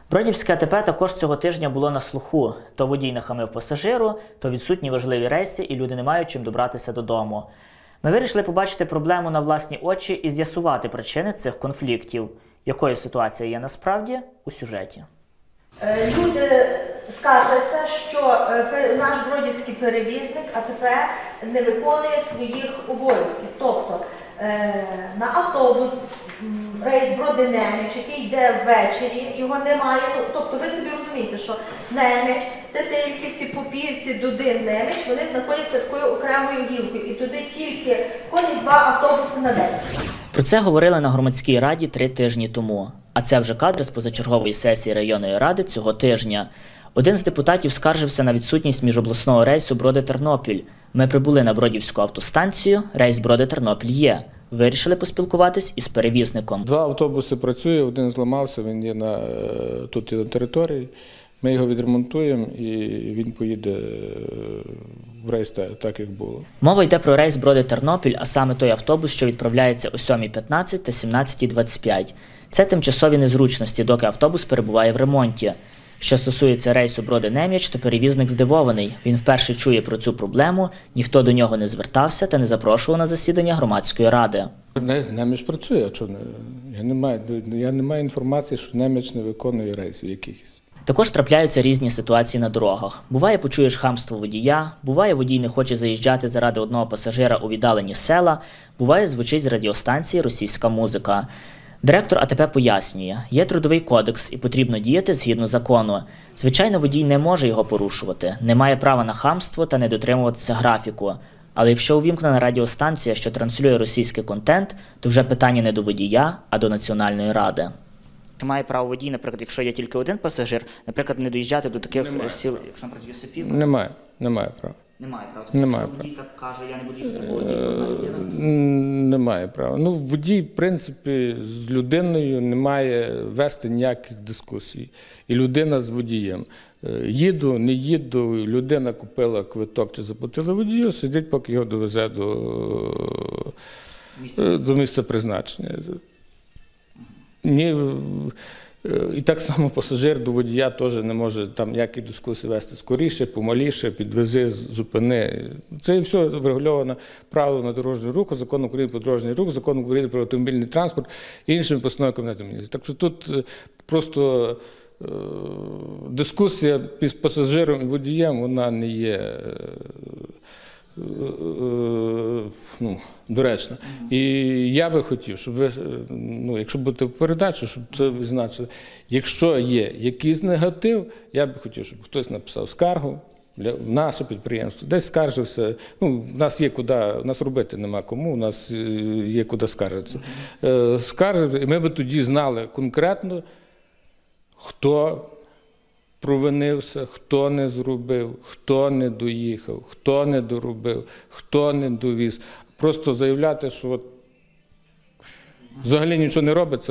Бродівське АТП також цього тижня було на слуху. То водій нахамив пасажиру, то відсутні важливі рейси і люди не мають чим добратися додому. Ми вирішили побачити проблему на власні очі і з'ясувати причини цих конфліктів. Якою ситуація є насправді – у сюжеті. Люди скаржаться, що наш бродівський перевізник АТП не виконує своїх обов'язків. Тобто на автобус рейс Броди-Неміч, який йде ввечері, його немає. Тобто ви собі розумієте, що Неміч, Тетильківці, Попівці, Дудин, Неміч, вони знаходяться такою окремою гілкою. І туди тільки ходять 2 автобуси на день. Про це говорили на громадській раді 3 тижні тому. А це вже кадри з позачергової сесії районної ради цього тижня. Один з депутатів скаржився на відсутність міжобласного рейсу Броди-Тернопіль. Ми прибули на Бродівську автостанцію, рейс Броди-Тернопіль є. Вирішили поспілкуватись із перевізником. 2 автобуси працює, один зламався, він є тут на території. Ми його відремонтуємо і він поїде в рейс так, як було. Мова йде про рейс Броди-Тернопіль, а саме той автобус, що відправляється о 7:15 та 17:25. Це тимчасові незручності, доки автобус перебуває в ремонті. Що стосується рейсу Броди-Неміч, то перевізник здивований. Він вперше чує про цю проблему, ніхто до нього не звертався та не запрошував на засідання громадської ради. Неміч працює, а що? Я не маю інформації, що Неміч не виконує рейсів якихось. Також трапляються різні ситуації на дорогах. Буває, почуєш хамство водія, буває, водій не хоче заїжджати заради одного пасажира у віддалені села, буває, звучить з радіостанції російська музика. Директор АТП пояснює, є трудовий кодекс і потрібно діяти згідно закону. Звичайно, водій не може його порушувати, не має права на хамство та не дотримуватися графіку. Але якщо увімкнена радіостанція, що транслює російський контент, то вже питання не до водія, а до Національної ради. Має право водій, наприклад, якщо є тільки один пасажир, наприклад, не доїжджати до таких сіл, якщо, наприклад, Йосипівка? Немає права. Немає права. Немає Якщо водій так каже, я не буду їхати, бо водій. Немає права. Водій, в принципі, з людиною не має вести ніяких дискусій. І людина з водієм. Їду, не їду, людина купила квиток чи заплатила водію, сидить, поки його довезе до місця призначення. І так само пасажир до водія теж не може там ніякі дискусії вести. Скоріше, помаліше, підвези, зупини. Це все врегульовано правилами дорожнього руху, Законом України про дорожній рух, Законом України про автомобільний транспорт і іншими постановами Кабінету Міністрів. Так що тут просто дискусія з пасажиром і водієм, вона не є доречна. І я би хотів, щоб ви, якщо будете в передачі, щоб це відзначили. Якщо є якийсь негатив, я би хотів, щоб хтось написав скаргу в наше підприємство, десь скаржився. У нас є куди, у нас робити нема кому, у нас є куди скаржитися. Скаржився, і ми б тоді знали конкретно, хто провинився, хто не зробив, хто не доїхав, хто не доробив, хто не довіз. Просто заявляти, що взагалі нічого не робиться,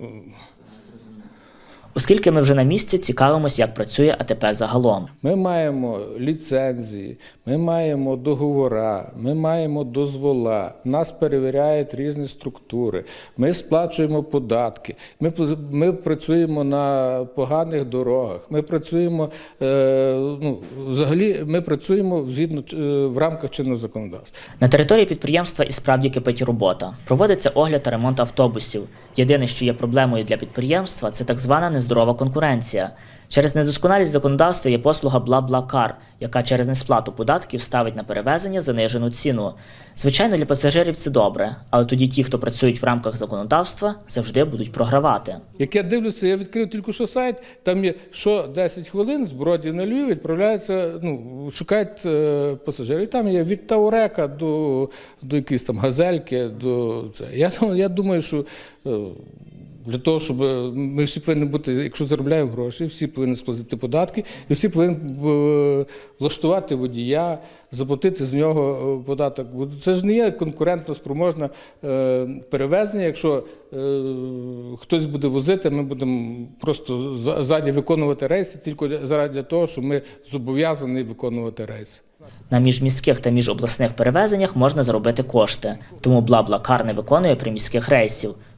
Оскільки ми вже на місці, цікавимось, як працює АТП загалом. Ми маємо ліцензії, ми маємо договори, ми маємо дозвола, нас перевіряють різні структури, ми сплачуємо податки, ми працюємо на поганих дорогах, ми працюємо, взагалі ми працюємо в рамках чинного законодавства. На території підприємства і справді кипить робота. Проводиться огляд та ремонт автобусів. Єдине, що є проблемою для підприємства, це так звана нездорова конкуренція. Через недосконалість законодавства є послуга BlaBlaCar, яка через несплату податків ставить на перевезення занижену ціну. Звичайно, для пасажирів це добре, але тоді ті, хто працюють в рамках законодавства, завжди будуть програвати. Як я дивлюся, я відкрив тільки що сайт, там є, що 10 хвилин з Бродів на Львів відправляються, шукають пасажирів. Там є від Таурека до якоїсь там Газельки, до це. Я думаю, що для того, щоб ми всі повинні бути, якщо заробляємо гроші, всі повинні сплатити податки, і всі повинні влаштувати водія, заплатити з нього податок. Це ж не є конкурентно спроможне перевезення. Якщо хтось буде возити, ми будемо просто ззаді виконувати рейси, тільки заради того, що ми зобов'язані виконувати рейси. На міжміських та міжобласних перевезеннях можна заробити кошти, тому BlaBlaCar не виконує приміських рейсів.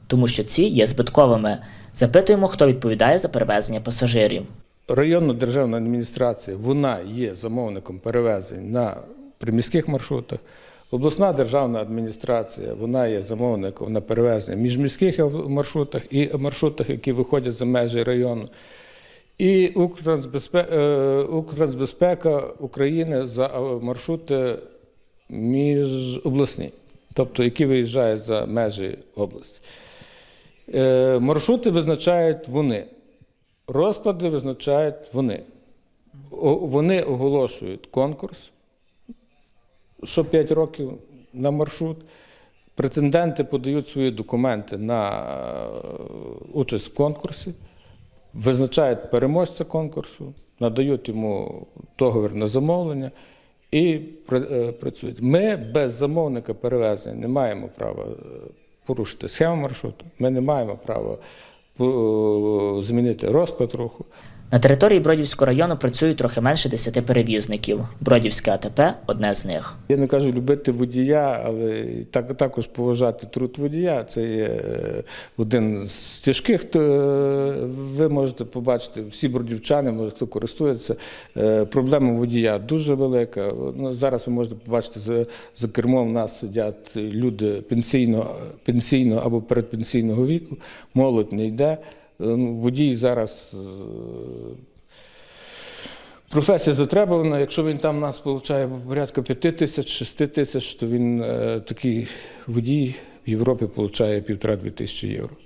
тому що ці є збитковими. Запитуємо, хто відповідає за перевезення пасажирів. Районна державна адміністрація, вона є замовником перевезень на приміських маршрутах. Обласна державна адміністрація, вона є замовником на перевезення міжміських маршрутах і маршрутах, які виходять за межі району. І Укртрансбезпека України за маршрути міжобласні, тобто які виїжджають за межі області. Маршрути визначають вони, розклади визначають вони. Вони оголошують конкурс, що 5 років на маршрут. Претенденти подають свої документи на участь в конкурсі, визначають переможця конкурсу, надають йому договір на замовлення і працюють. Ми без замовника перевезення не маємо права порушити схему маршруту, ми не маємо права змінити розклад руху. На території Бродівського району працюють трохи менше 10 перевізників. Бродівське АТП – одне з них. Я не кажу любити водія, але також поважати труд водія. Це є один з тяжких, ви можете побачити, всі бродівчани, може хто користується, проблема водія дуже велика. Зараз ви можете побачити, за кермом у нас сидять люди пенсійного або передпенсійного віку, молодь не йде. Водій зараз професія затребувана. Якщо він там у нас отримує порядка 5 тисяч, 6 тисяч, то він такий водій в Європі отримує 1,5–2 тисячі євро.